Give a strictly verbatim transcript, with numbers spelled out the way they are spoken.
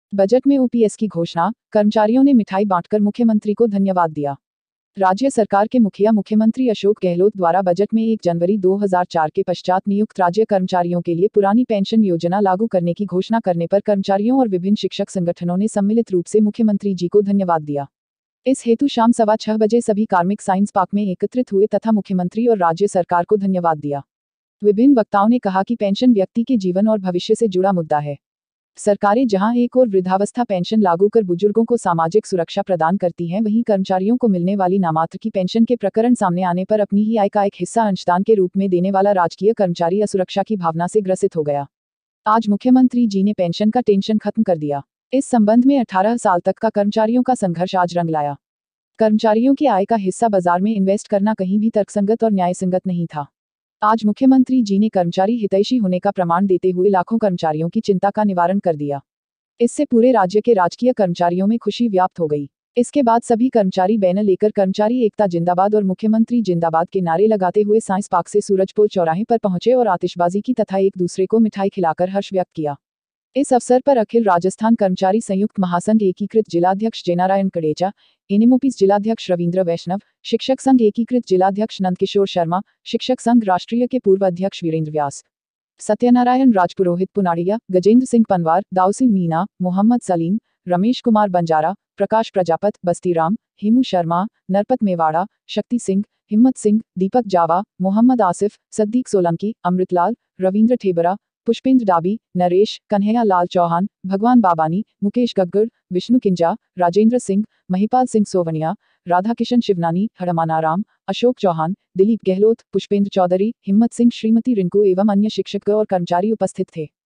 Budget में OPS की घोषणा, कर्मचारियों ने मिठाई बांटकर मुख्यमंत्री को धन्यवाद दिया। राज्य सरकार के मुखिया मुख्यमंत्री अशोक गहलोत द्वारा बजट में एक जनवरी दो हज़ार चार के पश्चात नियुक्त राज्य कर्मचारियों के लिए पुरानी पेंशन योजना लागू करने की घोषणा करने पर कर्मचारियों और विभिन्न शिक्षक संगठनों ने सम्मिलित रूप से मुख्यमंत्री जी को धन्यवाद दिया। इस हेतु शाम सवा छह बजे सभी कार्मिक साइंस पार्क में एकत्रित हुए तथा मुख्यमंत्री और राज्य सरकार को धन्यवाद दिया। विभिन्न वक्ताओं ने कहा कि पेंशन व्यक्ति के जीवन और भविष्य से जुड़ा मुद्दा है। सरकारें जहां एक और वृद्धावस्था पेंशन लागू कर बुजुर्गों को सामाजिक सुरक्षा प्रदान करती हैं, वहीं कर्मचारियों को मिलने वाली नामात्र की पेंशन के प्रकरण सामने आने पर अपनी ही आय का एक हिस्सा अंशदान के रूप में देने वाला राजकीय कर्मचारी असुरक्षा की भावना से ग्रसित हो गया। आज मुख्यमंत्री जी ने पेंशन का टेंशन खत्म कर दिया। इस संबंध में अठारह साल तक का कर्मचारियों का संघर्ष आज रंग लाया। कर्मचारियों की आय का हिस्सा बाजार में इन्वेस्ट करना कहीं भी तर्कसंगत और न्यायसंगत नहीं था। आज मुख्यमंत्री जी ने कर्मचारी हितैषी होने का प्रमाण देते हुए लाखों कर्मचारियों की चिंता का निवारण कर दिया। इससे पूरे राज्य के राजकीय कर्मचारियों में खुशी व्याप्त हो गई। इसके बाद सभी कर्मचारी बैनर लेकर कर्मचारी एकता जिंदाबाद और मुख्यमंत्री जिंदाबाद के नारे लगाते हुए साइंस पार्क से सूरजपोल चौराहे पर पहुंचे और आतिशबाजी की तथा एक दूसरे को मिठाई खिलाकर हर्ष व्यक्त किया। इस अवसर पर अखिल राजस्थान कर्मचारी संयुक्त महासंघ एकीकृत जिलाध्यक्ष जयनारायण कड़ेचा, एनएमओपीस जिलाध्यक्ष रविंद्र वैष्णव, शिक्षक संघ एकीकृत जिलाध्यक्ष नंदकिशोर शर्मा, शिक्षक संघ राष्ट्रीय के पूर्व अध्यक्ष वीरेंद्र व्यास, सत्यनारायण राजपुरोहित पुनाड़िया, गजेंद्र सिंह पनवार, दाऊ सिंह मीना, मोहम्मद सलीम, रमेश कुमार बंजारा, प्रकाश प्रजापत, बस्तीराम, हेमू शर्मा, नरपत मेवाड़ा, शक्ति सिंह, हिम्मत सिंह, दीपक जावा, मोहम्मद आसिफ, सद्दीक सोलंकी, अमृतलाल, रविंद्र ठेबरा, पुष्पेंद्र डाबी, नरेश, कन्हैया लाल चौहान, भगवान बाबानी, मुकेश गग्गड़, विष्णु किंजा, राजेंद्र सिंह, महिपाल सिंह सोवनिया, राधा किशन शिवनानी, हरमानाराम, अशोक चौहान, दिलीप गहलोत, पुष्पेंद्र चौधरी, हिम्मत सिंह, श्रीमती रिंकू एवं अन्य शिक्षक और कर्मचारी उपस्थित थे।